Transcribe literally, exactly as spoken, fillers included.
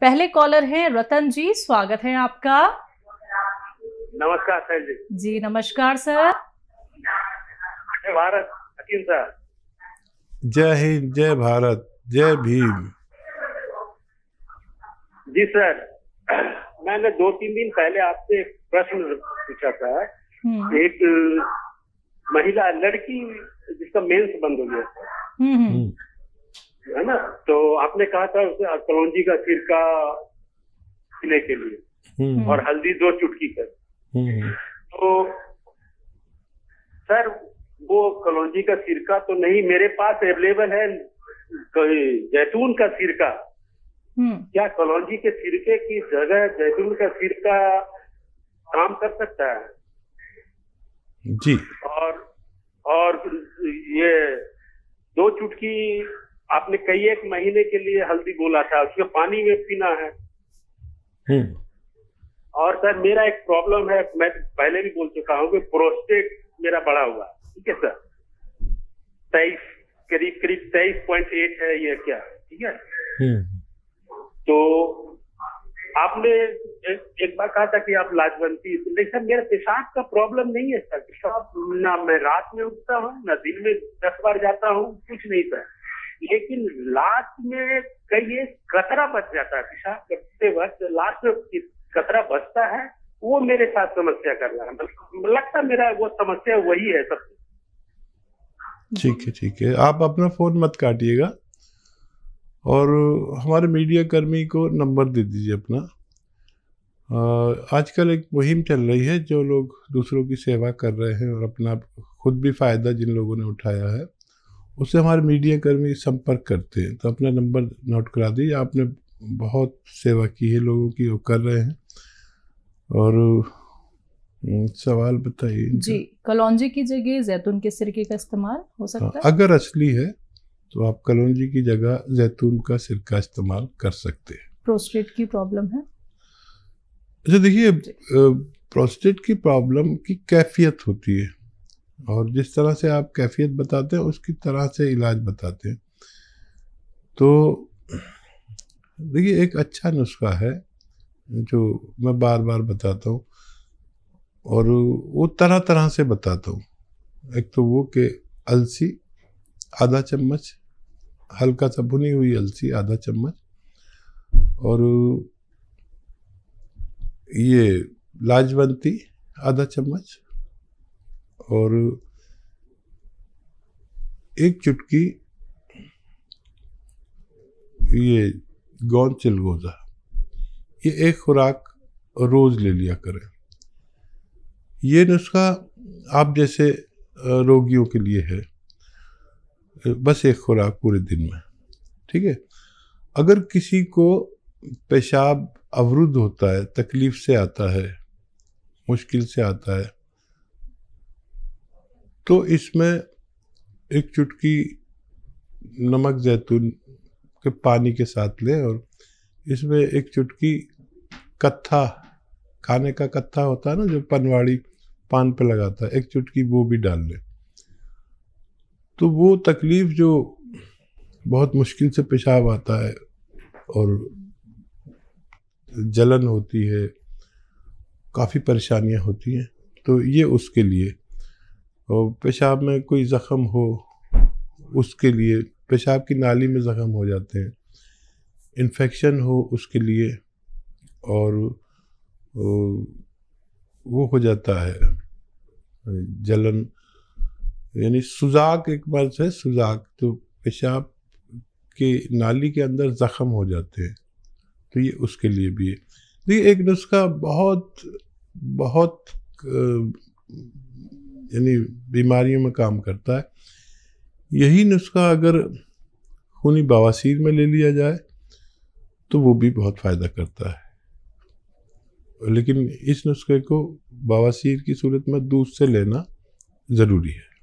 पहले कॉलर हैं रतन जी, स्वागत है आपका। नमस्कार सर जी। जी नमस्कार सर। जय भारत हकीम सर। जय हिंद, जय भारत, जय भीम। जी सर, मैंने दो तीन दिन पहले आपसे एक प्रश्न पूछा था। एक महिला लड़की जिसका मेंस बंद हो गया था, है ना, तो आपने कहा था उसे कलौंजी का सिरका पीने के लिए और हल्दी दो चुटकी कर। तो सर वो कलौंजी का सिरका तो नहीं मेरे पास अवेलेबल है, जैतून का सिरका। क्या कलौंजी के सिरके की जगह जैतून का सिरका काम कर सकता है? जी। और और ये दो चुटकी आपने कई एक महीने के लिए हल्दी बोला था, उसको पानी में पीना है। और सर मेरा एक प्रॉब्लम है, मैं पहले भी बोल चुका हूँ कि प्रोस्टेट मेरा बढ़ा हुआ है। ठीक है सर, तेईस करीब करीब तेईस पॉइंट एट है ये, क्या ठीक है? तो आपने एक, एक बार कहा था कि आप लाजवंती, लेकिन सर मेरा पेशाब का प्रॉब्लम नहीं है सर। पेशाब ना मैं रात में उठता हूँ ना दिन में दस बार जाता हूँ, कुछ नहीं सर, लेकिन लास्ट में कई एक कतरा बच जाता है। पेशाब करते वक्त लास्ट में कतरा बचता है, वो मेरे साथ समस्या कर रहा है। लगता है मेरा वो समस्या वही है सबसे। ठीक है ठीक है, आप अपना फोन मत काटिएगा और हमारे मीडिया कर्मी को नंबर दे दीजिए अपना। आजकल एक मुहिम चल रही है, जो लोग दूसरों की सेवा कर रहे हैं और अपना खुद भी फ़ायदा जिन लोगों ने उठाया है उससे हमारे मीडिया कर्मी संपर्क करते हैं। तो अपना नंबर नोट करा दीजिए। आपने बहुत सेवा की है लोगों की, वो कर रहे हैं। और सवाल बताइए जी, कलौंजी की जगह जैतून के सिरके का इस्तेमाल हो सकता है? अगर असली है तो आप कलौंजी की जगह जैतून का सिरका इस्तेमाल कर सकते हैं। प्रोस्टेट की प्रॉब्लम है? अच्छा देखिए, प्रोस्टेट की प्रॉब्लम की कैफियत होती है और जिस तरह से आप कैफियत बताते हैं उसकी तरह से इलाज बताते हैं। तो देखिए, एक अच्छा नुस्खा है जो मैं बार बार बताता हूँ और वो तरह तरह से बताता हूँ। एक तो वो कि अलसी आधा चम्मच, हल्का सा भुनी हुई अलसी आधा चम्मच, और ये लाजवंती आधा चम्मच, और एक चुटकी ये गोंद चिलगोजा। ये एक खुराक रोज ले लिया करें। ये नुस्खा आप जैसे रोगियों के लिए है, बस एक खुराक पूरे दिन में, ठीक है। अगर किसी को पेशाब अवरुद्ध होता है, तकलीफ से आता है, मुश्किल से आता है, तो इसमें एक चुटकी नमक जैतून के पानी के साथ लें और इसमें एक चुटकी कत्था, खाने का कत्था होता है ना जो पनवाड़ी पान पे लगाता है, एक चुटकी वो भी डाल लें। तो वो तकलीफ जो बहुत मुश्किल से पेशाब आता है और जलन होती है, काफ़ी परेशानियां होती हैं, तो ये उसके लिए। और पेशाब में कोई ज़ख़म हो उसके लिए, पेशाब की नाली में ज़ख़म हो जाते हैं, इन्फेक्शन हो उसके लिए, और वो हो जाता है जलन, यानी सुजाक, एक बार से सुजाक, तो पेशाब के नाली के अंदर ज़ख़म हो जाते हैं, तो ये उसके लिए भी है। देखिए, एक नुस्खा बहुत बहुत यानी बीमारियों में काम करता है। यही नुस्खा अगर खूनी बवासीर में ले लिया जाए तो वो भी बहुत फ़ायदा करता है, लेकिन इस नुस्खे को बवासीर की सूरत में दूध से लेना ज़रूरी है।